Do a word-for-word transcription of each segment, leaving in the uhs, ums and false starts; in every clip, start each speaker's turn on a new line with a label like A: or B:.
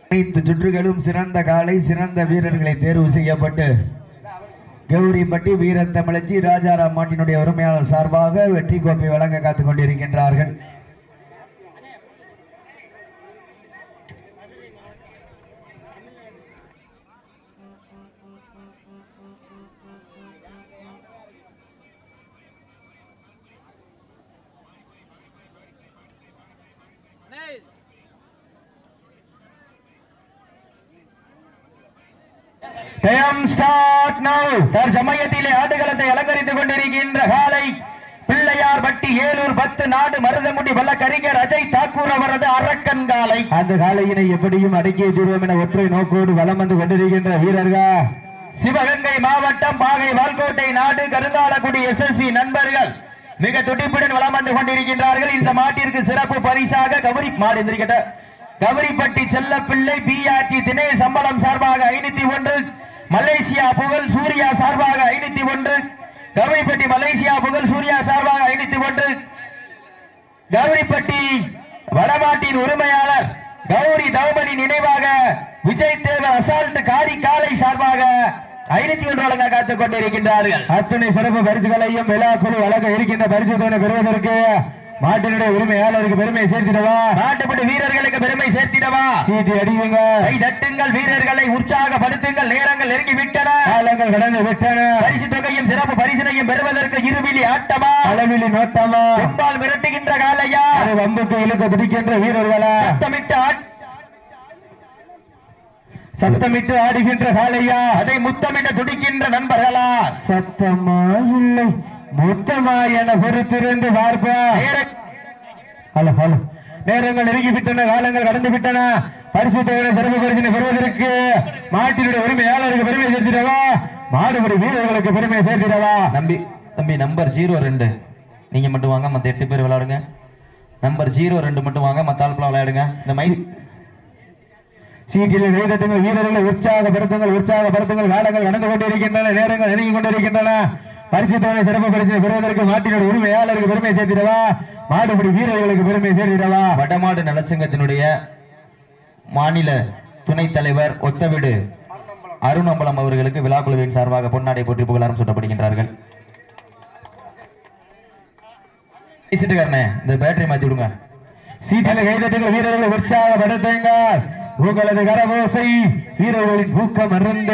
A: அனைத்து சுற்றுகளும் சிறந்த காலை சிறந்த வீரர்களை தேர்வு செய்யப்பட்டு கௌரிப்பட்டி வீரத்தமிழச்சி ராஜாராம் மாட்டினுடைய உரிமையாளர் சார்பாக வெற்றி கோப்பை வழங்க காத்துக் கொண்டிருக்கின்றார்கள்.
B: தற்சமயத்திலே ஆடுகளத்தை அலங்கரித்துக் கொண்டிருக்கின்ற காலை பிள்ளையார் பட்டி ஏலூர் பத்து நாடு மருதமுடி வல்லக்கறிஞர் அஜய் தாக்கூர் அவரது அரக்கன் காலை.
A: அந்த காலையினை எப்படியும் அடக்கிய தீர்வோம் என ஒற்றை நோக்கோடு வலம் வந்து கொண்டிருக்கின்ற வீரர்கள்
B: சிவகங்கை மாவட்டம் பாகை வால்கோட்டை நாடு கருந்தாலக்குடி எஸ் எஸ் பி நண்பர்கள் மிக துடிப்புடன் வலம் வந்து கொண்டிருக்கின்றார்கள். இந்த மாட்டிற்கு சிறப்பு பரிசாக கௌரி மாடு எந்திரிக்கட்ட கௌரிப்பட்டி செல்ல பிள்ளை பி ஆர் டி தினேஷ் சம்பளம் சார்பாக ஐநூத்தி ஒன்று, மலேசியா புகழ் சூர்யா சார்பாக ஐநூத்தி ஒன்று, கௌரிப்பட்டி மலேசியா புகழ் சூர்யா சார்பாக ஐநூத்தி ஒன்று, கௌரிப்பட்டி வடமாட்டின் உரிமையாளர் கௌரி தௌமணி நினைவாக விஜய் தேவர் அசால்ட் காரி காலை சார்பாக ஐநூத்தி ஒன்று வழங்க காத்துக் கொண்டிருக்கின்றார்கள்.
A: அத்தனை சிறப்பு பரிசுகளையும் விழாக்குழு வழங்க இருக்கின்ற பரிசுகளை பெறுவதற்கு மாட்டினுடைய உரிமையாளருக்கு பெருமை சேர்த்திடவா,
B: நாட்டுப்பட்டு வீரர்களுக்கு பெருமை சேர்த்திடவா,
A: சீட்டி அடியுங்க,
B: கை தட்டுங்கள், வீரர்களை உற்சாகப்படுத்துங்கள். நேரங்கள் நெருங்கி விட்டன,
A: காலங்கள் கடந்து விட்டன.
B: பரிசு தொகையும் சிறப்பு பரிசினையும் பெறுவதற்கு இருவிழி ஆட்டமா
A: அளவிலி நோட்டமா
B: பெண்பால் மிரட்டுகின்ற காலையா,
A: வம்புக்கு இழுக்க துடிக்கின்ற வீரர்களா,
B: சத்தமிட்டு
A: சத்தமிட்டு ஆடுகின்ற காலையா,
B: அதை முத்தமிட்டு துடிக்கின்ற நண்பர்களா,
A: சத்தமா இல்லை மொத்தமா என பொறுத்திருந்து பார்ப்பா. ஹலோ ஹலோ நேரங்கள் நெருங்கி விட்டன, காலங்கள் கடந்து விட்டன. பரிசு தொகை சிறப்பு பரிசினை பெறுவதற்கு மாட்டினுடைய உரிமையாளருக்கு பெருமை சேர்த்திடவா, மாடுபடி வீரர்களுக்கு பெருமை சேர்த்திடவா.
B: நம்பி தம்பி நம்பர் ஜீரோ ரெண்டு நீங்க மட்டும் வாங்க, மத்த எட்டு பேர் விளையாடுங்க. நம்பர் ஜீரோ ரெண்டு மட்டும் வாங்க, மத்த ஆள்பெல்லாம் விளையாடுங்க. இந்த மை
A: சீட்டில் வீரர்கள் வீரர்களை உற்சாகப்படுத்துங்கள், உற்சாகப்படுத்துங்கள். காலங்கள் கடந்து கொண்டிருக்கின்றன, நேரங்கள் நெருங்கி கொண்டிருக்கின்றன. பரிசு தொகை சிறப்பு பரிசு பெறுவதற்கு மாட்டினுடைய உரிமையாளருக்கு பெருமை சேர்த்திடவா, மாடுபடி வீரர்களுக்கு பெருமை சேர்த்திடவா.
B: வடமாடு நலச்சங்கத்தினுடைய மாநில துணைத் தலைவர் ஒத்தவிடு அருணம்பலம் அவர்களுக்கு விழாக்குழுவின் சார்பாக பொன்னாடை போற்றி புகழாரம் சூட்டப்படுகின்றார்கள். இந்த பேட்டரி மாத்தி விடுங்க.
A: சீட்டில் கைதட்டுங்கள், வீரர்களை உற்சாகப்படுத்துங்கள். உங்களது கரவோசை வீரர்களின் ஊக்கம் அருந்த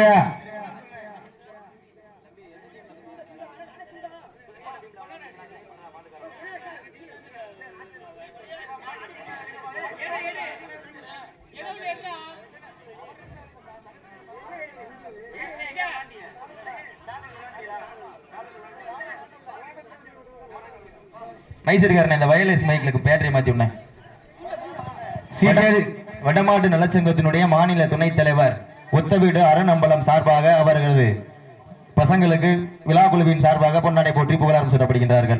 B: மைசூர்காரன் இந்த வயர்லெஸ் மைக்லுக்கு பேட்டரி மாத்தி விடுங்க. வடமாடு நலச்சங்கத்தினுடைய மாநில துணைத் தலைவர் ஒத்தவீடு அருணம்பலம் சார்பாக அவர்களது பசங்களுக்கு விழாக்குழுவின் சார்பாக பொன்னாடை போற்றி புகழாரம் சூட்டப்படுகின்றார்கள்.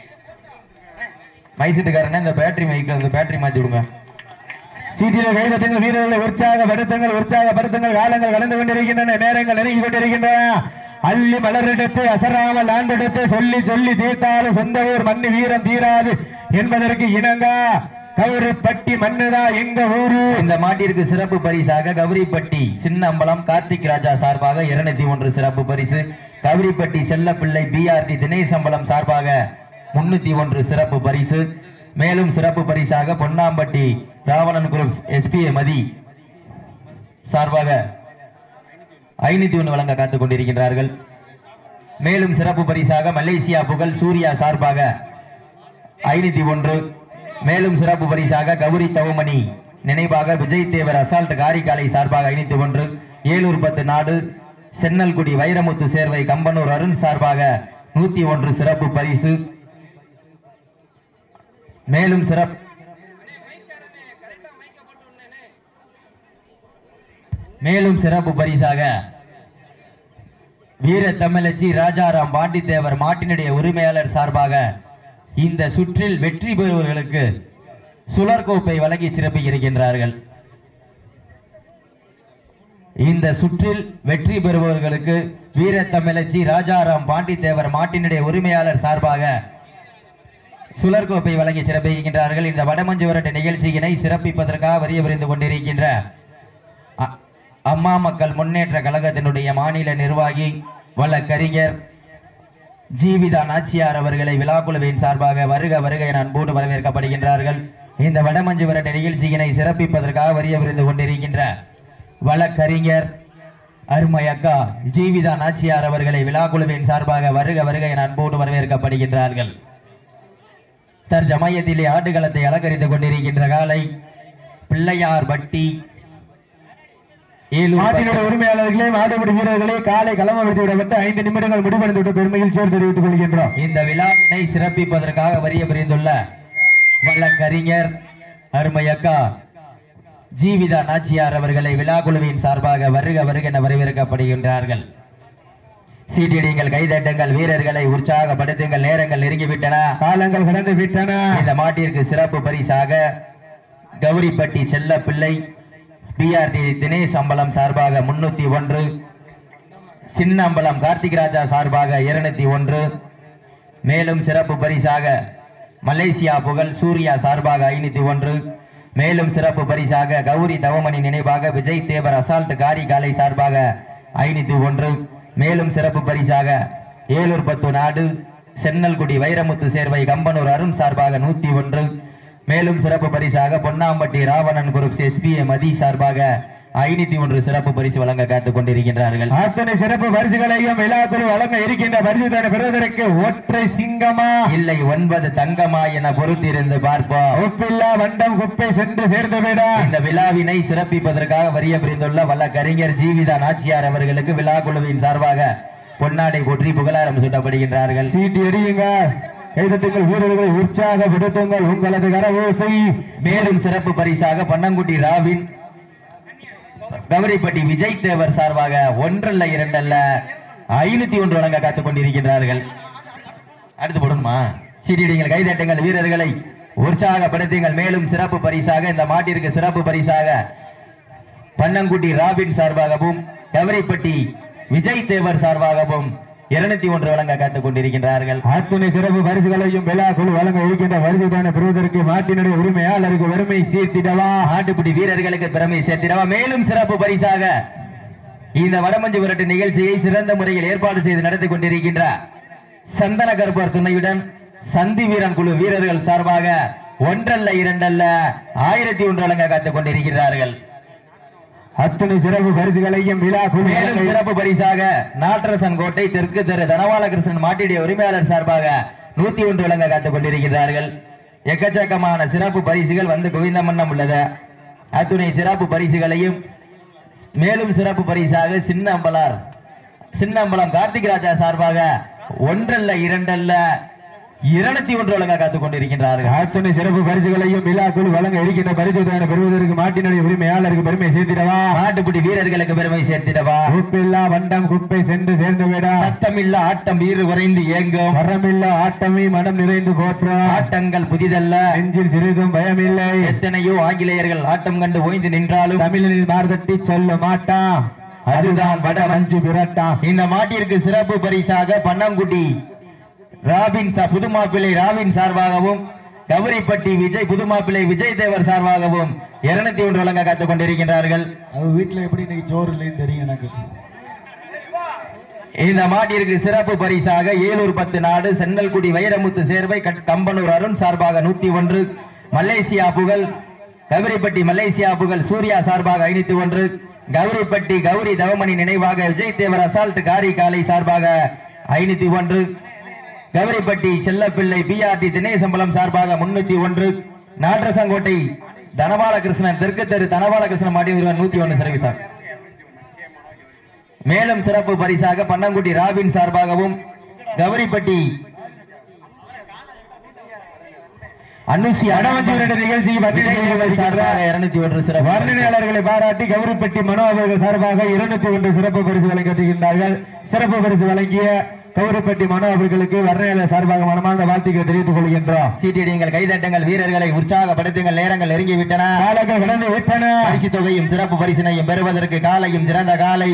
B: மைசூர்காரன் இந்த பேட்டரி மைக்ல இந்த பேட்டரி மாத்தி விடுங்க.
A: சீட்டில கைதட்டுங்கள், வீரர்களை உற்சாகப்படுத்துங்கள், உற்சாகப்படுத்துங்கள். காலங்கள் கடந்து கொண்டிருக்கின்றன, நேரங்கள் நெருங்கி கொண்டிருக்கின்றன. அள்ளி மலரெடுத்து அசராமல் ஆண்டெடுத்து சொல்லி சொல்லி தீர்த்தாலும் சொந்த ஊர் மண்ணு வீரம் தீராது என்பதற்கு இணங்க கௌரிப்பட்டி மண்ணுதா எங்க ஊரு.
B: இந்த மாட்டிற்கு சிறப்பு பரிசாக கௌரிப்பட்டி சின்ன அம்பலம் கார்த்திக் ராஜா சார்பாக இருநூத்தி ஒன்று சிறப்பு பரிசு, Gowripatti Chellapillai P R T Dinesh Ambalam சார்பாக முன்னூத்தி ஒன்று சிறப்பு பரிசு, மேலும் சிறப்பு பரிசாக பொன்னாம்பட்டி ராவணன் குரூப்ஸ் எஸ்பிஏ மதி சார்பாக ஐநூத்தி ஒன்று வழங்க காத்துக் கொண்டிருக்கின்றார்கள். மேலும் சிறப்பு பரிசாக மலேசியா புகழ் சூர்யா சார்பாக ஐநூத்தி ஒன்று, மேலும் சிறப்பு பரிசாக கௌரி தவமணி நினைவாக விஜய் தேவர் அசால்ட் காரிக்காலை சார்பாக ஐநூத்தி ஒன்று, ஏலூர் பத்து நாடு சென்னல்குடி வைரமுத்து சேர்வை கம்பனூர் அருண் சார்பாக நூத்தி ஒன்று சிறப்பு பரிசு, மேலும் சிறப்பு மேலும் சிறப்பு பரிசாக வீர தமிழச்சி ராஜாராம் பாண்டித்தேவர் மாட்டினுடைய உரிமையாளர் சார்பாக இந்த சுற்றில் வெற்றி பெறுவர்களுக்கு சுழற்கோப்பை வழங்கி சிறப்பிக்கின்றார்கள். இந்த சுற்றில் வெற்றி பெறுபவர்களுக்கு வீர தமிழச்சி ராஜாராம் பாண்டித்தேவர் மாட்டினுடைய உரிமையாளர் சார்பாக சுழற்கோப்பை வழங்கி சிறப்பிக்கின்றார்கள். இந்த வடமஞ்சு விரட்டு நிகழ்ச்சியினை சிறப்பிப்பதற்காக வரிய விருந்து கொண்டிருக்கின்ற அம்மா மக்கள் முன்னேற்ற கழகத்தினுடைய மாநில நிர்வாகி வழக்கறிஞர் ஜீவிதா நாச்சியார் அவர்களை விழாக்குழுவின் சார்பாக வருக வருக என அன்போடு வரவேற்கப்படுகின்றார்கள். இந்த வடமஞ்சு விரட்டு நிகழ்ச்சியினை சிறப்பிப்பதற்காக வரிய விருந்து கொண்டிருக்கின்ற வழக்கறிஞர் அருமை அக்கா ஜீவிதா நாச்சியார் அவர்களை விழாக்குழுவின் சார்பாக வருக வருக என அன்போடு வரவேற்கப்படுகின்றார்கள். தற்சமயத்திலே ஆடுகளத்தை அலங்கரித்துக் கொண்டிருக்கின்ற காலை பிள்ளையார் பட்டி
A: உரிமையாளர்களே மாடுபிடி வீரர்களே காலை களமமைத்து விடப்பட்டு ஐந்து நிமிடங்கள் முடிவடைந்து பெருமையில் சேர்த்து தெரிவித்துக் கொள்கின்றோம்.
B: இந்த விழாவினை சிறப்பிப்பதற்காக வரிய பிரிந்துள்ள வழக்கறிஞர் அருமை அக்கா ஜீவிதா நாச்சியார் அவர்களை விழாக்குழுவின் சார்பாக வருக வருக என வரவேற்கப்படுகின்றார்கள். சீட்டிடிங்கள், கைதட்டுங்கள், வீரர்களை உற்சாகப்படுத்துங்கள். நேரங்கள் நெருங்கிவிட்டன,
A: காலங்கள் கடந்து விட்டன.
B: இந்த மாட்டிற்கு சிறப்பு பரிசாக கௌரிப்பட்டி செல்ல பிள்ளை பிஆர்டி தினேஷ் அம்பலம் சார்பாக முன்னூத்தி ஒன்று, சின்னம்பலம் கார்த்திக் ராஜா சார்பாக இருநூத்தி ஒன்று, மேலும் சிறப்பு பரிசாக மலேசியா புகழ் சூர்யா சார்பாக ஐநூத்தி ஒன்று, மேலும் சிறப்பு பரிசாக கௌரி தவமணி நினைவாக விஜய் தேவர் அசால்ட் காரிகாலை சார்பாக ஐநூத்தி ஒன்று, மேலும் சிறப்பு பரிசாக ஏலூர் பத்து நாடு சென்னல்குடி வைரமுத்து சேர்வை கம்பனூர் அருண் சார்பாக நூத்தி ஒன்று, மேலும் சிறப்பு பரிசாக பொன்னாம்பட்டி ராவணன் குரூப் எஸ்பிஏ மதி சார்பாக ஐநூத்தி ஒன்று சிறப்பு பரிசு வழங்க காத்துக் கொண்டிருக்கின்றார்கள்.
A: அத்தனை சிறப்பு பரிசுகளையும் விழாக்குழு வழங்க இருக்கின்ற பரிசுதான பெறுவதற்கு ஒற்றை சிங்கமா
B: இல்லை ஒன்பது தங்கமா என பொறுத்திருந்து பார்ப்போம்.
A: உப்பில்லா வண்டம் குப்பை சென்று சேர்ந்து விட
B: இந்த விழாவினை சிறப்பிப்பதற்காக வரிய பிரிந்துள்ள வழக்கறிஞர் ஜீவிதா நாச்சியார் அவர்களுக்கு விழாக்குழுவின் சார்பாக பொன்னாடை போற்றி புகழாரம் சூட்டப்படுகின்றார்கள்.
A: சீட்டி எறியுங்க, கைதட்டுங்கள், வீரர்களை உற்சாகப்படுத்துங்கள், உங்களது கரவோசை.
B: மேலும் சிறப்பு பரிசாக பன்னங்குடி ராவின் கௌரிப்பட்டி விஜய் தேவர் சார்பாக ஒன்றல்ல இரண்டல்ல ஐநூத்தி ஒன்று வழங்க காத்துக் கொண்டிருக்கின்றார்கள். அடுத்து போடணுமா? சீட்டிடுங்கள், கைதட்டுங்கள், வீரர்களை உற்சாகப்படுத்துங்கள். மேலும் சிறப்பு பரிசாக இந்த மாட்டிற்கு சிறப்பு பரிசாக பன்னங்குடி ராபின் சார்பாகவும் கௌரிப்பட்டி விஜய் தேவர் சார்பாகவும் இருநூத்தி ஒன்று வழங்க காத்துக் கொண்டிருக்கின்றார்கள்.
A: அத்துணை சிறப்பு பரிசுகளையும் விழாக்குழு வழங்க இருக்கின்ற பரிசுதான பெறுவதற்கு மாட்டினுடைய உரிமையாளருக்கு வறுமை சேர்த்திடவா,
B: ஆட்டுக்குடி வீரர்களுக்கு பெருமை சேர்த்திடவா. மேலும் சிறப்பு பரிசாக இந்த வடமஞ்சு விரட்டு நிகழ்ச்சியை சிறந்த முறையில் ஏற்பாடு செய்து நடத்தி கொண்டிருக்கின்ற சந்தன கருப்பர் துணையுடன் சந்தி வீரன் குழு வீரர்கள் சார்பாக ஒன்றல்ல இரண்டல்ல ஆயிரத்தி ஒன்று வழங்க காத்துக் கொண்டிருக்கிறார்கள்.
A: அத்தனை சிறப்பு பரிசுகளையும் விழாக்குழு
B: மேலும் சிறப்பு பரிசாக நாட்டரசன் கோட்டை தெற்கு தெரு தனபாலகிருஷ்ணன் மாட்டிடைய உரிமையாளர் சார்பாக நூத்தி ஒன்று வழங்க காத்துக் கொண்டிருக்கிறார்கள். எக்கச்சக்கமான சிறப்பு பரிசுகள் வந்து குவிந்த மன்னம் உள்ளது. அத்துணை சிறப்பு பரிசுகளையும் மேலும் சிறப்பு பரிசாக சின்னம்பலார் சின்னம்பலம் கார்த்திக் ராஜா சார்பாக ஒன்றல்ல இரண்டல்ல இருநூத்தி ஒன்று வழங்க காத்துக் கொண்டிருக்கின்றார்கள்.
A: அத்தனை சிறப்பு பரிசுகளையும் விழாக்குழு வழங்க இருக்கின்ற பரிசுதான பெறுவதற்கு மாட்டினுடைய உரிமையாளருக்கு பெருமை சேர்த்திடவா,
B: நாட்டுப்புடி வீரர்களுக்கு பெருமை சேர்த்திடவா.
A: உப்பில்லா வண்டம் குப்பை சென்று சேர்ந்து விட
B: சத்தமில்லா ஆட்டம் வீறு குறைந்து ஏங்கும்,
A: மரமில்லா ஆட்டமே மனம் நிறைந்து போற்றும்,
B: ஆட்டங்கள் புதிதல்ல
A: நெஞ்சில் சிறிதும் பயமில்லை.
B: எத்தனையோ ஆங்கிலேயர்கள் ஆட்டம் கண்டு ஓய்ந்து நின்றாலும்
A: தமிழில் மார்தட்டி சொல்ல மாட்டான், அதுதான் வட மஞ்சு விரட்டான்.
B: இந்த மாட்டிற்கு சிறப்பு பரிசாக பன்னங்குடி ராபின் புதுமாப்பிள்ளை ராபின் சார்பாகவும் கௌரிப்பட்டி விஜய் புதுமாப்பிள்ளை விஜய் தேவர் சார்பாகவும் இருநூத்தி ஒன்று வழங்க காத்துக் கொண்டிருக்கின்றார்கள்.
A: அவங்க வீட்டுல எப்படி இன்னைக்கு சோறு இல்லைன்னு தெரியும் எனக்கு.
B: இந்த மாட்டிற்கு சிறப்பு பரிசாக ஏலூர் பத்து நாடு சென்னல்குடி வைரமுத்து சேர்வை கம்பனூர் அருண் சார்பாக நூத்தி ஒன்று, மலேசியா புகழ் கௌரிப்பட்டி மலேசியா புகழ் சூர்யா சார்பாக ஐநூத்தி ஒன்று, கௌரிப்பட்டி கௌரி தவமணி நினைவாக விஜய் தேவர் அசால்ட் காரிகாலை சார்பாக ஐநூத்தி ஒன்று, கௌரிப்பட்டி செல்லப்பிள்ளை பிஆர்டி தினேசம்பலம் சார்பாக முன்னூத்தி ஒன்று, நாட்டரசங்கோட்டை தனபாலகிருஷ்ணன் தெற்கு தெரு தனபாலகிருஷ்ணன் மாடி நூத்தி ஒன்று சர்வீஸ். மேலும் சிறப்பு பரிசாக பன்னங்குடி ராபின் சார்பாகவும் கௌரிப்பட்டி அனுசி
A: அடவஞ்சி நிகழ்ச்சி
B: இருநூத்தி ஒன்று சிறப்பு
A: வர்ணனையாளர்களை பாராட்டி கௌரிப்பட்டி மனோ அவர்கள் சார்பாக இருநூத்தி ஒன்று சிறப்பு பரிசு வழங்குகின்றார்கள். சிறப்பு பரிசு வழங்கிய கௌரிப்பட்டி மனோ அவர்களுக்கு வர்ணனையாளர் சார்பாக மனமார்ந்த வாழ்த்துக்களை தெரிவித்துக் கொள்கின்றோம்.
B: சீட்டிடுங்கள், கைதட்டுங்கள், வீரர்களை உற்சாகப்படுத்துங்கள். நேரங்கள் நெருங்கி விட்டன,
A: காலங்கள் கடந்து விட்டன.
B: பரிசு தொகையும் சிறப்பு பரிசினையும் பெறுவதற்கு காலையும் சிறந்த காலை.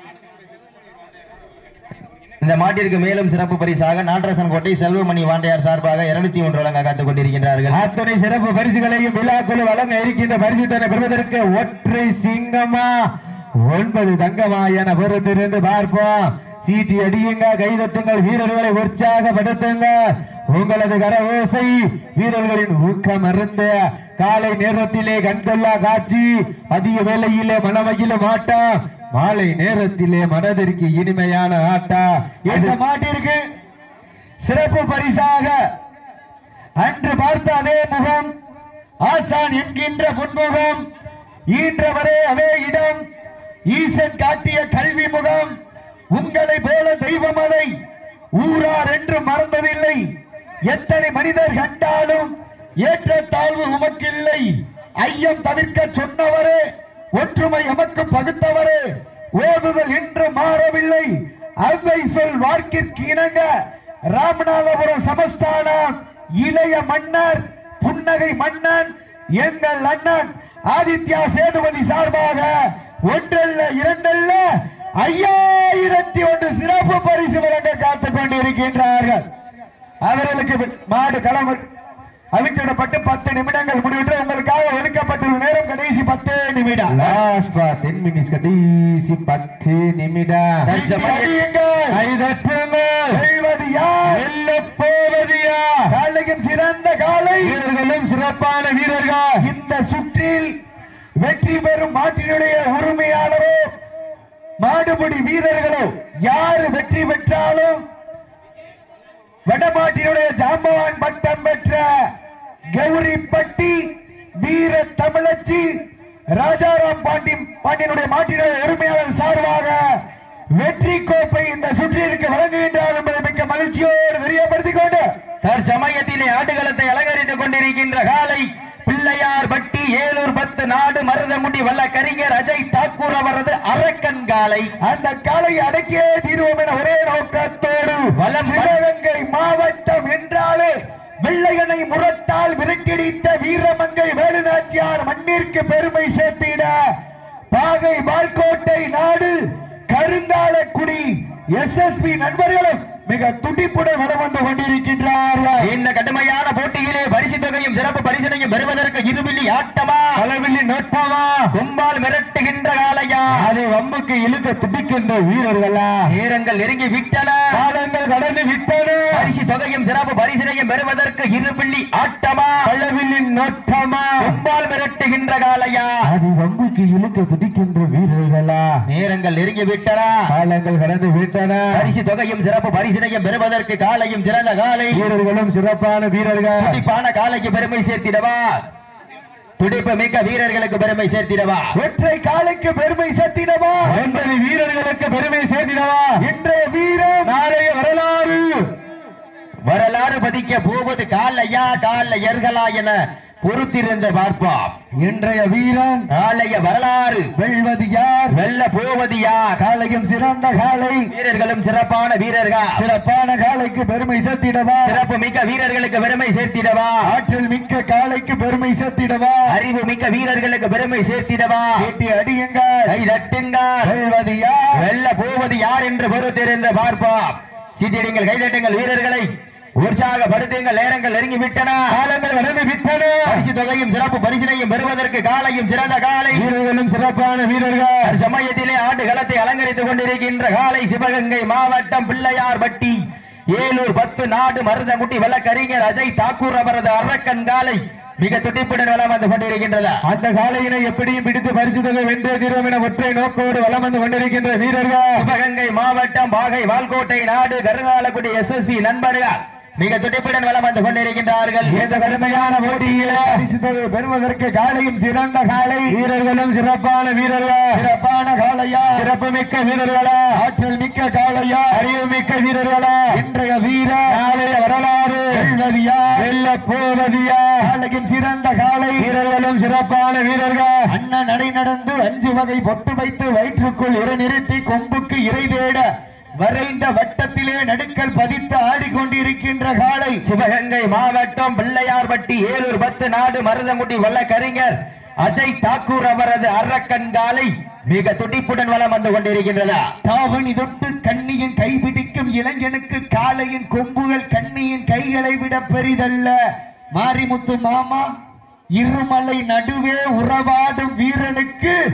B: இந்த மாட்டிற்கு மேலும் சிறப்பு பரிசாக நாட்டரசன் கோட்டை செல்வமணி வாண்டையார் சார்பாக இருநூத்தி ஒன்று வழங்க காத்துக் கொண்டிருக்கின்றார்கள்.
A: அத்தனை சிறப்பு பரிசுகளையும் விழாக்குழு வழங்க இருக்கின்ற பரிசுத்தனை பெறுவதற்கு ஒற்றை சிங்கமா ஒன்பது தங்கமா என பொறுத்திருந்து பார்ப்போம். சீட்டி அடியுங்க, கைதட்டுங்கள், வீரர்களை உற்சாகப்படுத்துங்க. உங்களது கர ஓசை வீரர்களின் ஊக்கம் அருந்த காலை நேரத்திலே கண்கொள்ளா காட்சி, அதிக வேளையிலே மனமகிழும் ஆட்டம், மாலை நேரத்திலே மனதிற்கு இனிமையான ஆட்டா. இந்த மாட்டிற்கு சிறப்பு பரிசாக அன்று பார்த்த அதே முகம், ஆசான் என்கின்ற புன்முகம், ஈன்றவரே அதே இடம், ஈசன் காட்டிய கல்வி முகம், உங்களை போல தெய்வம் அதை ஊரார் என்று மறந்ததில்லை. எத்தனை மனிதர் கண்டாலும் ஏற்ற தாழ்வு உமக்கில்லை. ஐயம் தவிர்க்க சொன்னவரே, ஒற்றுமை எமக்கு பகுத்தவரே, ஓதுதல் என்று மாறவில்லை. அவ்வை சொல் வார்க்கிற்கு இணங்க ராமநாதபுரம் சமஸ்தானம் இளைய மன்னர் புன்னகை மன்னன் எங்கள் அண்ணன் ஆதித்யா சேதுபதி சார்பாக ஒன்றல்ல இரண்டல்ல ஐயாயிரத்தி ஒன்று சிறப்பு பரிசு வழங்க காத்துக் கொண்டிருக்கின்றார்கள். அவர்களுக்கு மாடு களம் அவிழ்த்துவிடப்பட்டு பத்து நிமிடங்கள் முடிவிட்டு உங்களுக்காக ஒதுக்கப்பட்டுள்ள நேரம் கடைசி பத்து நிமிடம். லாஸ்ட் டென் மினிட்ஸ் கடைசி பத்து நிமிடம். காலையும் சிறந்த காலை வீரர்களும் சிறப்பான வீரர்கள். இந்த சுற்றில் வெற்றி பெறும் மாட்டினுடைய உரிமையாளரோ மாடுபிடி வீரர்களோ யாரு வெற்றி பெற்றாலும் வடமாட்டினுடைய ஜாம்பவான் பட்டம் பெற்ற கௌரிப்பட்டி வீர தமிழச்சி ராஜாராம் பாண்டி பாண்டியனுடைய மாட்டினுடைய உரிமையாளர் சார்பாக வெற்றி கோப்பை இந்த சுற்றிற்கு வழங்குகின்றார் என்பதை மிக்க மகிழ்ச்சியோடு தெரியப்படுத்திக் கொண்டு
B: தற்சமயத்திலே ஆடுகளத்தை அலங்கரித்துக் கொண்டிருக்கின்ற காலை பிள்ளையார் பட்டி ஏலூர் பத்து நாடு மருதமுடி வல்ல கரிஞர் அஜய் தாக்கூர் அவரது அரக்கன் காலை.
A: அந்த காலை அடக்கியே தீர்வோம் என ஒரே நோக்கத்தோடு சிவகங்கை மாவட்டம் என்றாலே வெள்ளையனை முரட்டால் விரட்டிடித்த வீரமங்கை வேலுநாச்சியார் மண்ணிற்கு பெருமை சேர்த்திட பாகை வால்கோட்டை நாடு கருங்காலக்குடி எஸ் எஸ் பி நண்பர்களும் மிக துடிப்புடன் வர வந்து கொண்டிருக்கின்றார்கள்.
B: இந்த கடுமையான போட்டியிலே பரிசு தொகையும் சிறப்பு பரிசனையும் பெறுவதற்கு இருவில்லி ஆட்டமா
A: அளவில்லி நோட்டமா
B: கும்பால் மிரட்டுகின்ற காலையா
A: அதை வம்புக்கு இழுக்க துடிக்கின்ற வீரர்களா
B: நேரங்கள் நெருங்கி விட்டன,
A: காலங்கள் கடந்து விட்டன.
B: பரிசு தொகையும் சிறப்பு பரிசனையும் பெறுவதற்கு இருவில்லி ஆட்டமா
A: அளவில்லி நோட்டமா
B: கும்பால் மிரட்டுகின்ற காலையா
A: அதை வம்புக்கு இழுக்க துடிக்கின்ற வீரர்களா
B: நேரங்கள் நெருங்கி விட்டன,
A: காலங்கள் கடந்து விட்டன.
B: பரிசு தொகையும் சிறப்பு பரிசு பெறுவதற்கு காலையும் சிறந்த காலை
A: வீரர்களும் சிறப்பான வீரர்கள்.
B: துடிப்பான காலைக்கு பெருமை சேர்த்திடவா, துடிப்பு மிக்க வீரர்களுக்கு பெருமை சேர்த்திடவா,
A: ஒற்றை காலைக்கு பெருமை சேர்த்திடவா, ஒன்பது வீரர்களுக்கு பெருமை சேர்த்திடவா. இன்றைய வீரர் நாளைய வரலாறு
B: வரலாறு பதிக்க போவது காலையா காலையர்களா என பொறுத்திருந்த பார்ப்போம்.
A: இன்றைய வீரன்
B: நாளைய வரலாறு
A: வெல்வது யார்,
B: வெல்ல போவது யார்.
A: காலையும் சிறந்த காலை,
B: வீரர்களும் சிறப்பான வீரர்கள்,
A: சிறப்பான காலைக்கு பெருமை சேர்த்திடவா,
B: சிறப்பு மிக்க வீரர்களுக்கு பெருமை சேர்த்திடவா,
A: ஆற்றல் மிக்க காலைக்கு பெருமை சேர்த்திடவா,
B: அறிவு மிக்க வீரர்களுக்கு பெருமை சேர்த்திடவா.
A: சீட்டி அடியுங்கள்,
B: கை தட்டுங்கள்,
A: வெல்வது யார்,
B: வெல்ல போவது யார் என்று பொறுத்திருந்து பார்ப்போம். சீட்டிடுங்கள், கைதட்டுங்கள், வீரர்களை உற்சாகப்படுத்துங்கள். நேரங்கள் நெருங்கி விட்டன,
A: காலங்கள் கடந்து விட்டன.
B: பரிசு தொகையும் சிறப்பு பரிசினையும் பெறுவதற்கு காலையும் சிறந்த காலை,
A: வீரர்களும் சிறப்பான வீரர்கள்.
B: சமயத்திலே ஆண்டு களத்தை அலங்கரித்துக் கொண்டிருக்கின்ற காலை சிவகங்கை மாவட்டம் பிள்ளையார் பட்டி ஏலூர் பத்து நாடு மருதமுட்டி வழக்கறிஞர் அஜய் தாக்கூர் அவரது அரக்கன் காலை மிக துடிப்புடன் வளம் வந்து கொண்டிருக்கின்றது.
A: அந்த காலையினை எப்படியும் பிடித்து பரிசு தொகை வென்றே தீர்வோம் என ஒற்றை நோக்கோடு வளம் வந்து கொண்டிருக்கின்ற வீரர்கள்
B: சிவகங்கை மாவட்டம் பாகை வால்கோட்டை நாடு கருங்காலக்குடி எஸ் எஸ் பி நண்பர்கள் மிக துடிப்புடன் வளம் வந்து கொண்டிருக்கின்றார்கள்.
A: இந்த கடுமையான போட்டியில் பரிசு தொகை பெறுவதற்கு காலையும் சிறந்த காலை, வீரர்களும் சிறப்பான வீரர்கள், சிறப்பான காலையா, சிறப்பு மிக்க வீரர்களா, ஆற்றல் மிக்க காலையா, அறிவு மிக்க வீரர்களா. இன்றைய வீரர் நாளைய வரலாறு வெல்வதியா வெல்ல போவதியா. காலையும் சிறந்த காலை, வீரர்களும் சிறப்பான வீரர்கள். அண்ணன் நடை நடந்து அஞ்சு வகை பொட்டு வைத்து வயிற்றுக்குள் இறை நிறுத்தி கொம்புக்கு இறை தேட வரைந்த வட்டத்திலே நடுக்கல் பதித்து ஆடிக்கொண்டிருக்கின்ற காலை
B: சிவகங்கை மாவட்டம் பிள்ளையார்பட்டி ஏலூர் பத்து நாடு மருதமுடி வழக்கறிஞர் அஜய் தாக்கூர் அவரது அரக்கன் காலை மிக துடிப்புடன் வளம் வந்து கொண்டிருக்கின்றதா.
A: தாவணி தொட்டு கண்ணியின் கைபிடிக்கும் இளைஞனுக்கு காலையின் கொம்புகள் கண்ணியின் கைகளை விட பெரிதல்ல. மாரிமுத்து மாமா இருமலை நடுவே உறவாடும் வீரனுக்கு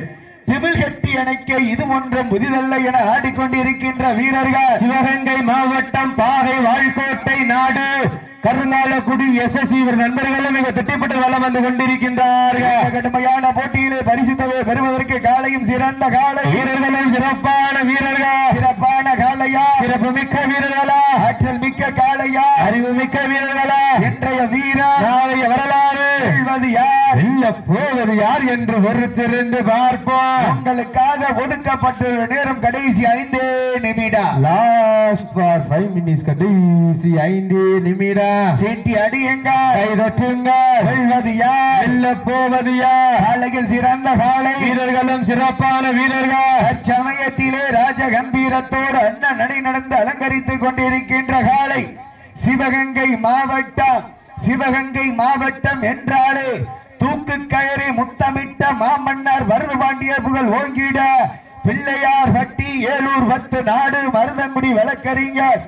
C: திமிழ் கட்டி அணைக்க இது ஒன்றும் புதிதல்ல என ஆடிக்கொண்டிருக்கின்ற வீரர்கள்
A: சிவகங்கை மாவட்டம் பாகை வாழ்கோட்டை நாடு கருங்காலக்குடி எஸ் எஸ் நண்பர்களும் மிக திட்டப்பட்டு வளம் வந்து கொண்டிருக்கின்றார்கள்.
C: கடுமையான போட்டியிலே பரிசு தொகை பெறுவதற்கு காலையும் சிறந்த காலை
A: வீரர்களும் சிறப்பான வீரர்கள்,
C: சிறப்பான காலையா,
A: சிறப்பு மிக்க வீரர்களா,
C: ஆற்றல் மிக்க காலையா,
A: அறிவு மிக்க வீரர்களா,
C: இன்றைய வீரர்
A: நாளைய வரலாறு
C: வெல்வது யார்,
A: வெல்ல போவது யார் என்று பொறுத்திருந்து பார்ப்போம்.
C: உங்களுக்காக ஒதுக்கப்பட்டுள்ள நேரம் கடைசி ஐந்து நிமிடம்.
A: லாஸ்ட் ஃபார் ஃபைவ் மினிட்ஸ், கடைசி ஐந்து நிமிடம்.
C: சீட்டி அடியுங்க,
A: கைதட்டுங்க,
C: வெல்வது யார்,
A: வெல்ல போவது யார்.
C: காலையில் சிறந்த காலை,
A: வீரர்களும் சிறப்பான வீரர்கள்.
C: அச்சமயத்திலே ராஜ கம்பீரத்தோடு அண்ணன் நடை நடந்து அலங்கரித்துக் கொண்டிருக்கின்ற காலை சிவகங்கை மாவட்டம். சிவகங்கை மாவட்டம் என்றாலே தூக்கு கயறி முத்தமிட்ட மாமன்னர் மருதுபாண்டிய புகழ் ஓங்கிட பிள்ளையார் பட்டி ஏலூர் பத்து நாடு மருதங்குடி வழக்கறிஞர்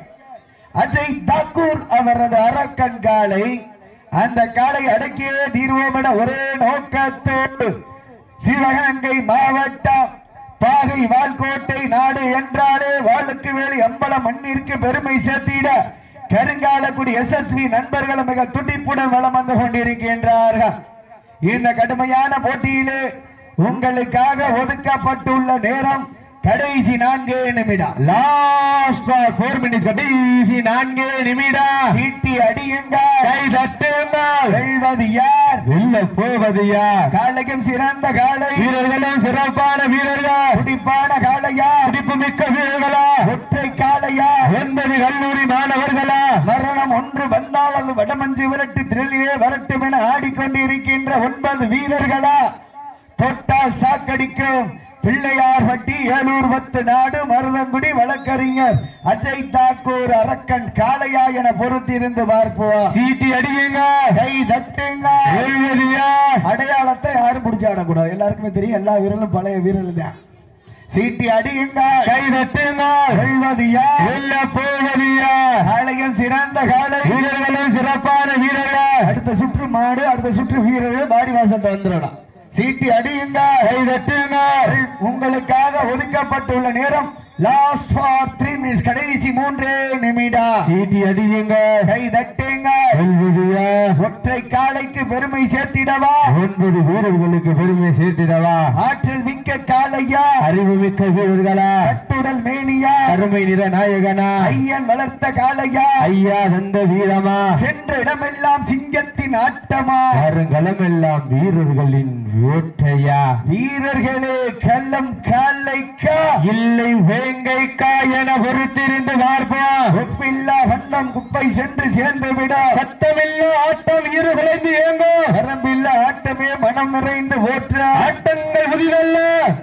C: அஜய் தாக்கூர் அவரது அரக்கன் காலை. அந்த காலை அடக்கியே தீர்வோம் என ஒரே நோக்கத்தோடு சிவகங்கை மாவட்டம் பாகை வால்கோட்டை நாடு என்றாலே வாளுக்கு வேலி அம்பலம் மண்ணிற்கு பெருமை சேர்த்திட கருங்காலக்குடி எஸ் எஸ் வி நண்பர்கள் மிக துடிப்புடன் வளம் வந்து கொண்டிருக்கின்றார்கள். இந்த கடுமையான போட்டியிலே உங்களுக்காக ஒதுக்கப்பட்டுள்ள நேரம் கடைசி நான்கு நிமிடம்.
A: லாஸ்ட் ஃபார் ஃபோர் மினிட்ஸ், கடைசி நான்கு நிமிடம்.
C: சீட்டி அடியுங்க,
A: கை தட்டுங்க,
C: வெல்வது யார்,
A: வெல்ல போவது யார்.
C: காலையும் சிறந்த காலை,
A: வீரர்களும் சிறப்பான வீரர்கள்,
C: துடிப்பான காலையா,
A: துடிப்பு மிக்க வீரர்களா,
C: ஒற்றை காலையா,
A: ஒன்பது கல்லூரி மாணவர்களா,
C: மரணம் ஒன்று வந்தால் அது வடமஞ்சு விரட்டு திரளிலே வரட்டும் என ஆடிக்கொண்டிருக்கின்ற ஒன்பது வீரர்களா, தொட்டால் சாக்கடிக்கும் பிள்ளையார் பட்டி ஏலூர் பத்து நாடு மருதங்குடி வழக்கறிஞர் அஜய் தாக்கூர் அரக்கன் காளையா என பொறுத்திருந்து பார்ப்போம்.
A: சீட்டி அடியுங்க,
C: கை தட்டுங்க,
A: வெல்வது யார்.
C: அடையாளத்தை யாரும் பிடிச்சாடக்கூடாது, எல்லாருக்குமே தெரியும், எல்லா வீரர்களும் பழைய வீரர்கள் தான். சீட்டி அடியுங்க,
A: கை தட்டுங்க,
C: வெல்வது யார்,
A: வெல்ல போவது யார்.
C: காளையும் சிறந்த காளை,
A: வீரர்களும் சிறப்பான வீரர்கள்.
C: அடுத்த சுற்று மாடு, அடுத்த சுற்று வீரர்கள் பாடி வாசல் வந்துடணும். சீட்டி அடியுங்க,
A: கை தட்டுங்க,
C: உங்களுக்காக ஒதுக்கப்பட்டுள்ள நேரம் லாஸ்ட் ஃபார் த்ரீ மினிட்ஸ், கடைசி மூன்றே நிமிடம்.
A: சீட்டி அடியுங்க,
C: கை தட்டுங்க,
A: வெல்வது யார்.
C: ஒற்றை காளைக்கு பெருமை சேர்த்திடவா,
A: ஒன்பது வீரர்களுக்கு பெருமை சேர்த்திடவா.
C: ஆற்றல் மிக்க காளையா,
A: அறிவு மிக்க வீரர்களா,
C: கட்டுடல் மேனியா,
A: அருமை நிற நாயகனா,
C: ஐயன் வளர்த்த காளையா,
A: ஐயா தந்த வீரமா,
C: சென்ற இடமெல்லாம் சிங்கத்தின் ஆட்டமா,
A: வருங்களம் எல்லாம் வீரர்களின் வேட்டையா.
C: வீரர்களே கள்ளம் காலைக்கா
A: இல்லை வேங்கைக்கா என பொறுத்திருந்து பார்ப்போம்.
C: ஒப்பில்லா வண்ணம் குப்பை சென்று சேர்ந்து விட,
A: சத்தமில்லா ஆட்டம் இரு குலைந்து ஏங்கோ,
C: வரம்பில்லா ஆட்டமே மனம் நிறைந்து ஓற்ற,
A: ஆட்டங்கள் புதிதல்ல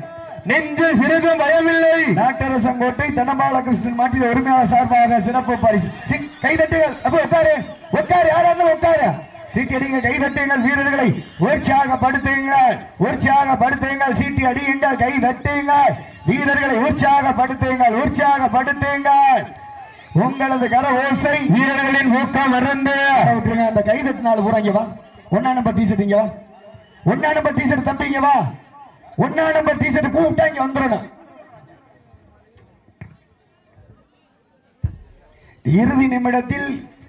A: நெஞ்சு சிறிதும் பயமில்லை.
C: நாட்டரசங்கோட்டை தனபால கிருஷ்ணன் மாட்டில் உரிமையாளர் சார்பாக சிறப்பு பரிசு. கைதட்டுகள், அப்போ உட்காரு உட்காரு, யாராவது உட்காரு. சீட்டி அடிங்க, கை தட்டுங்கள், வீரர்களை உற்சாகப்படுத்துங்கள், உற்சாகப்படுத்துங்கள், சீட்டி அடியுங்கள், கை தட்டுங்கள், வீரர்களை உற்சாகப்படுத்துங்கள், உற்சாகப்படுத்துங்கள். உங்களது கர ஓசை
A: வீரர்களின் ஊக்கம் மறந்து
C: விட்டுருங்க. அந்த கை தட்டினால பூரா இங்க வா, ஒன்னா நம்பர் டி ஷர்ட் இங்க வா, ஒன்னா நம்பர் டி ஷர்ட் தம்பி இங்க வா, ஒன்னா நம்பர் டி ஷர்ட் கூப்பிட்டா இங்க வந்துடணும். இறுதி நிமிடத்தில்